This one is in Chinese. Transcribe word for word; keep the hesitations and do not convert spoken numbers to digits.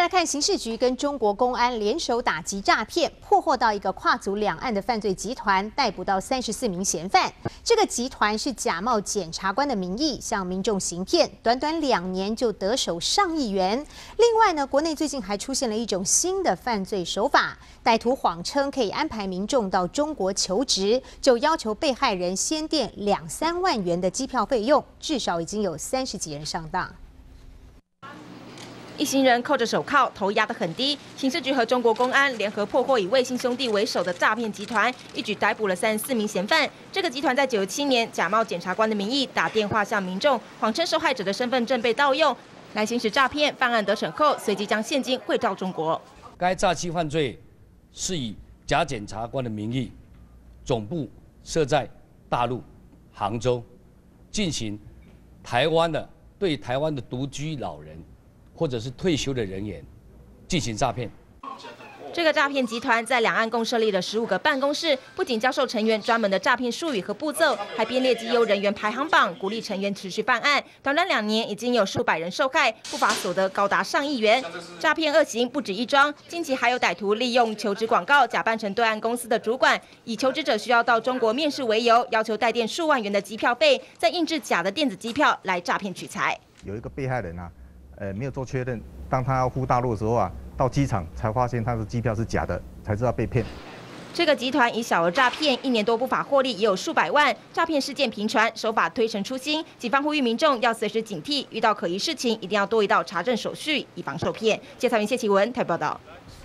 来看，刑事局跟中国公安联手打击诈骗，破获到一个跨足两岸的犯罪集团，逮捕到三十四名嫌犯。这个集团是假冒检察官的名义向民众行骗，短短两年就得手上亿元。另外呢，国内最近还出现了一种新的犯罪手法，歹徒谎称可以安排民众到中国求职，就要求被害人先垫两三万元的机票费用，至少已经有三十几人上当。 一行人扣着手铐，头压得很低。刑事局和中国公安联合破获以魏姓兄弟为首的诈骗集团，一举逮捕了三十四名嫌犯。这个集团在九十七年假冒检察官的名义打电话向民众，谎称受害者的身份证被盗用，来行使诈骗。犯案得逞后，随即将现金汇到中国。 该诈欺犯罪是以假检察官的名义，总部设在大陆杭州，进行台湾的对台湾的独居老人。 或者是退休的人员进行诈骗。 这个诈骗集团在两岸共设立了十五个办公室，不仅教授成员专门的诈骗术语和步骤，还编列绩优人员排行榜，鼓励成员持续犯案。短短两年，已经有数百人受害，不法所得高达上亿元。诈骗恶行不止一桩，近期还有歹徒利用求职广告，假扮成对岸公司的主管，以求职者需要到中国面试为由，要求代垫数万元的机票费，再印制假的电子机票来诈骗取财。 有一个被害人啊。 呃，没有做确认。当他要赴大陆的时候啊，到机场才发现他的机票是假的，才知道被骗。 这个集团以小额诈骗，一年多不法获利也有数百万，诈骗事件频传，手法推陈出新。警方呼吁民众要随时警惕，遇到可疑事情一定要多一道查证手续，以防受骗。谢彩云、谢启文台报道。